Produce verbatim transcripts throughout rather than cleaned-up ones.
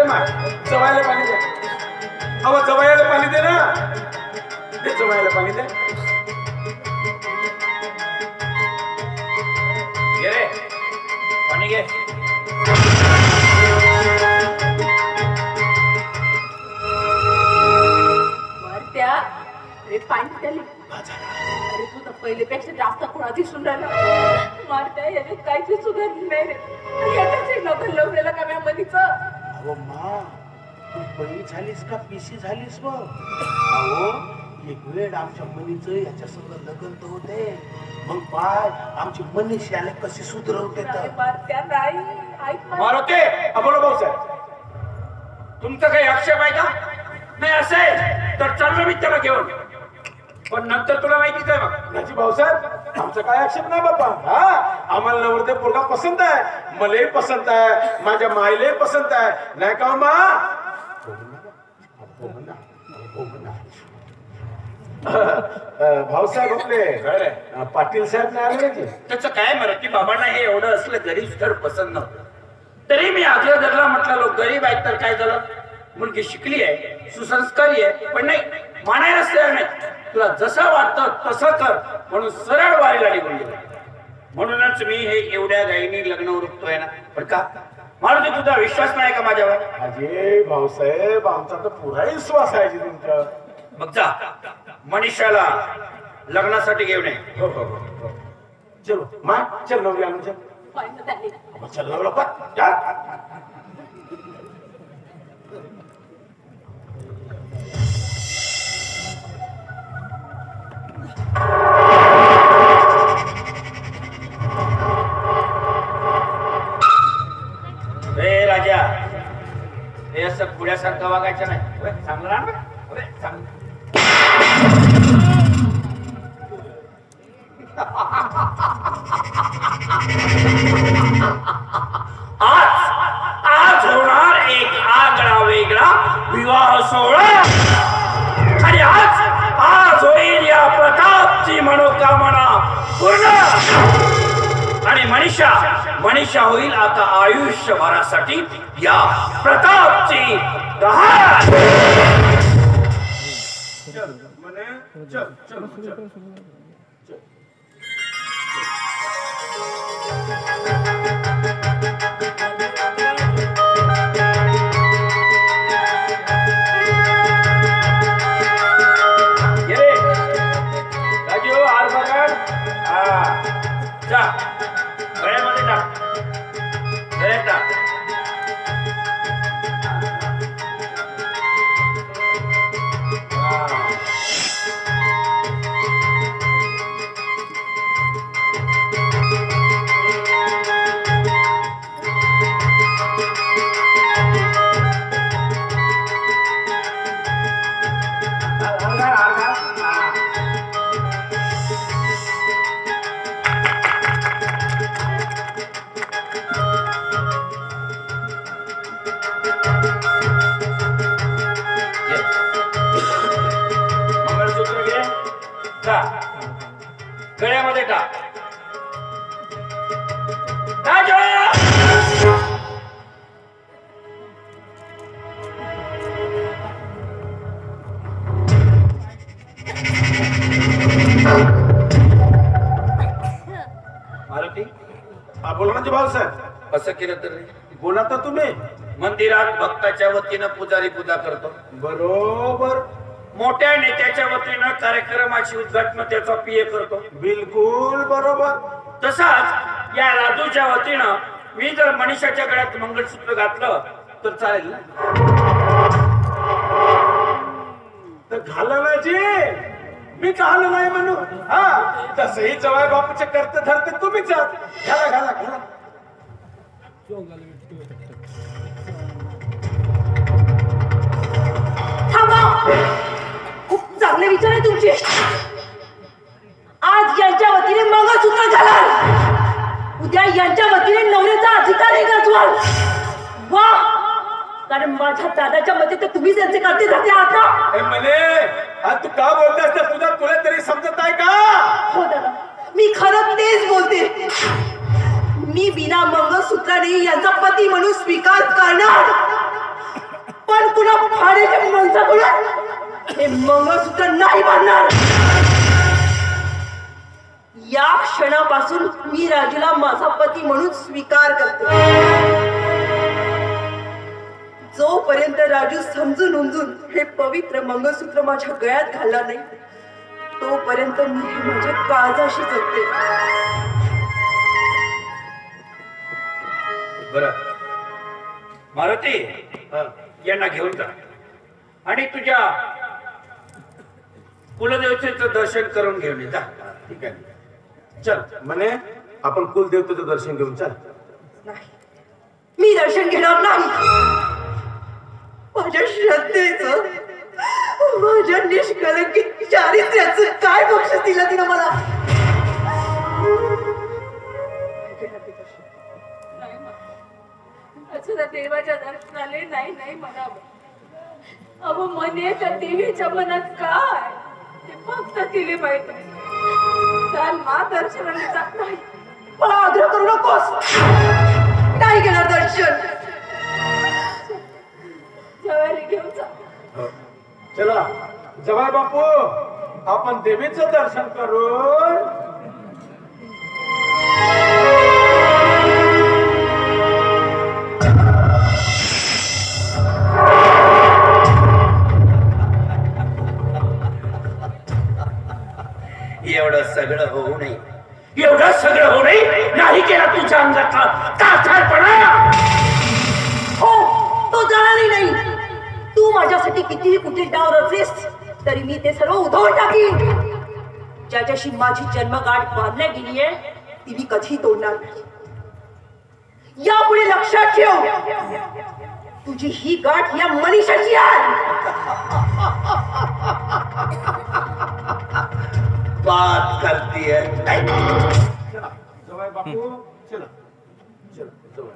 माय जवायला पाणी दे. अव जवायला पाणी दे ना. दे जवायला पाणी दे. घे रे पाणी घे. त्या रे पाणी त्याली अरे तू तर पहिलेपेक्षा जास्त खुणा दिसून राहिला. मारत्या याच्यात काहीच सुधार नाही रे. याच्याच लग्न लावलेलं का मॅमनीच. अहो मा तू बळी झालीस का पिशी झालीस व अहो एक वेळ आमच्या मनीचं याच्या सगळं लग्न तर होते. मग पाय आमची मनीष याने कशी सुधरवते तर मारत्या नाही ऐक मारुती बोला भाऊसाहेब. तुमचं काही आक्षेप आहे का? नाही असेल तर चाललो मी त्याला घेऊन. पण नंतर तुला माहितीच आहे बघ. नाजी भाऊसाहेब आमचा काय आक्षेप नाही बाप्पा. हा आम्हाला नवरदेव पोरगा पसंत आहे. मलाही पसंत आहे. माझ्या मायलाही पसंत आहे. नाही का मा भाऊसाहेब आपले पाटील साहेब नाही आले की त्याचं काय मराठी बाबांना हे एवढं असलं गरीब स्थळ पसंत नव्हतं. तरी मी आजला धरला म्हटलं लोक गरीब आहेत तर काय झालं. मुलगी शिकली आहे सुसंस्कारी आहे पण नाही मानायलाच तयार नाही. तुला जसं वाटतं तसं कर म्हणून सरळ वारीला निघून गेलो. म्हणूनच मी हे एवढ्या गायीनी लग्न उरकतोय ना. पण का मारुती तुझा विश्वास नाही का माझ्यावर? अजे भाऊसाहेब आमचा तर पुरा विश्वास आहे तुमचा. मग जा मनीषाला लग्नासाठी घेऊन ये. हो हो हो चलो माय चल नवरी आणून चल. पाणी त्याली चल नवरा पट रे राजा हे असं पुण्यासारखं वागायचं नाही. चांगलं राहा चांगलं. आज आज होणार एक आगळा वेगळा विवाह सोहळा. आणि आज आज होईल या प्रतापची मनोकामना पूर्ण. आणि मनीषा मनीषा होईल आता आयुष्यभरासाठी या प्रतापची गहाण. चल चल चल राजू हार बघ. हा जा गळ्यामध्ये टाक. गळ्यात टाक. मंगळसूत्र घे. जा गळ्यामध्ये टाक. राजू मारुती हा बोला म्हणजे भाऊसाहेब. असं केलं तर बोला तर तुम्ही. मंदिरात भक्ताच्या वतीनं पुजारी पूजा करतो. बरोबर. मोठ्या नेत्याच्या वतीनं कार्यक्रमाची उद्घाटन त्याचा पीए करतो. बिलकुल बरोबर. तसाच या राजूच्या वतीनं मी जर मनीषाच्या गळ्यात मंगळसूत्र घातलं तर चालेल ना? तर घालनाची मी घाल नाही म्हणू. हा तसही जवाय बापूचे करते धरते तुम्हीच आहात. घाला घाला घाला. खूप चांगले विचार आहे तुमचे. आज यांच्या वतीने मंगळसूत्र घालाल. उद्या यांच्या वतीने नवऱ्याचा अधिकारही गाजवाल. वा कारण माझ्या दादाच्या मते तर तुम्हीच यांचे करते धरते आहात ना. ए मले आज तू का बोलतेस तर तुझा तुला तरी समजत आहे का? हो दादा मी खरं तेच बोलते. मी बिना मंगळसूत्राने यांचा पती म्हणून स्वीकार करणार. या भाड्याच्या माणसाकडून हे मंगळसूत्र नाही बांधणार. या क्षणापासून मी राजूला माझा पती म्हणून स्वीकार करते. जोपर्यंत राजू समजून उमजून हे पवित्र मंगळसूत्र माझ्या गळ्यात घालणार नाही तोपर्यंत मी हे माझ्या काळजाशी जगते. बरं मारुती, यांना घेऊन जा आणि तुझ्या कुलदेवतेचं दर्शन करून घेऊन ये जा. ठीक आहे, चल म्हणे आपण कुलदेवतेचं दर्शन घेऊन चल. नाही, मी दर्शन घेणार नाही. माझ्या श्रद्धेचं, माझ्या निष्कलंकित चारित्र्याचं काय बक्षीस दिलं तिनं मला. अच्छा देवाच्या दर्शनाले नाही नाही म्हणावं. अहो मने त्या देवीच्या मनात काय ते फक्त तिले माहिती. चाल मा दर्शनाने जात नाही. मला आग्रह करू नकोस, नाही घेणार दर्शन. जवारी घेऊन जा. चला जवाय बापू, आपण देवीचं दर्शन करून एवढं सगळं होऊ नये, एवढं सगळं होऊ नये नाही केला तुझ्या अंगातला काठाळपणा. हो, तो जाणारही नाही. तू माझ्यासाठी कितीही कुठे डाव रचलीस तरी मी ते सर्व उधळून टाकीन. ज्याच्याशी माझी जन्मगाठ बांधल्या गेली आहे ती मी कधी तोडणार नाही. यापुढे लक्षात ठेव, तुझी ही गाठ या मनीषाची आहे. बात करती है. जवाय बापू चला चला जवाय.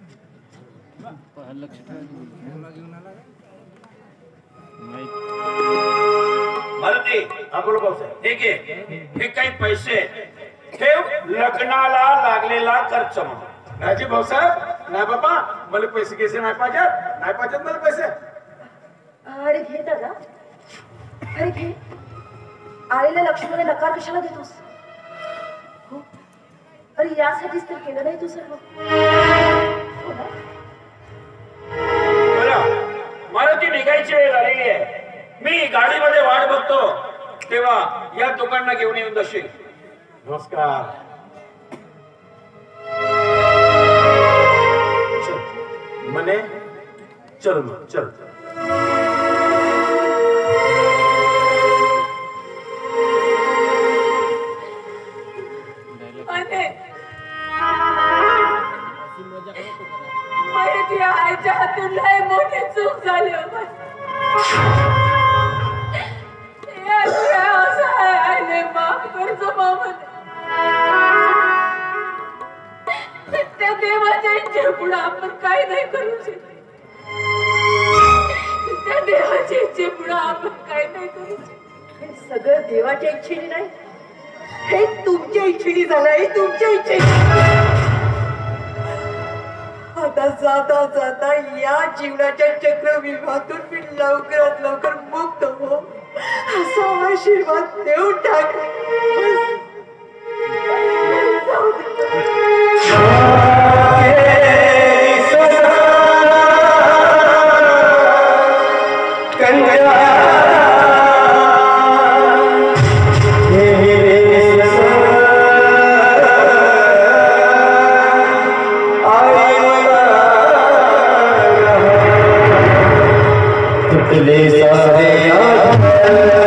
मारुती, आपण भाऊसाहेब ठीक आहे, हे काही पैसे ठेव लग्नाला लागलेला खर्च म्हणून. राजी भाऊसाहेब, नाही बाबा मला पैसे घ्यायचे नाही पाहिजेत, नाही पाहिजेत मला पैसे. अरे घे दादा, अरे घे. आलेल्या लक्ष्मीला नकार कशाला देतोस. हो, अरे यासाठीच तर केलं नाही तू सर्व. बरं, मारुती निघायची वेळ झालेली आहे. मी गाडीमध्ये वाट बघतो तेव्हा या दुकानला घेऊन येऊन दशील. नमस्कार. चल म्हणे चल मग चल. आईच्या हातून लय मोठी चूक झाली. असं आहे आईने माफ करतो मामा. त्या देवाच्या इच्छे पुढे आपण काही नाही करू शकत. त्या देवाच्या इच्छे पुढे आपण काही नाही करू शकत. हे सगळं देवाच्या इच्छेने नाही, हे तुमच्या इच्छेने झालं. हे तुमच्या इच्छेने. आता जाता जाता या जीवनाच्या चक्रव्यूहातून मी लवकरात लवकर मुक्त हो असा आशीर्वाद देऊन टाक. सारे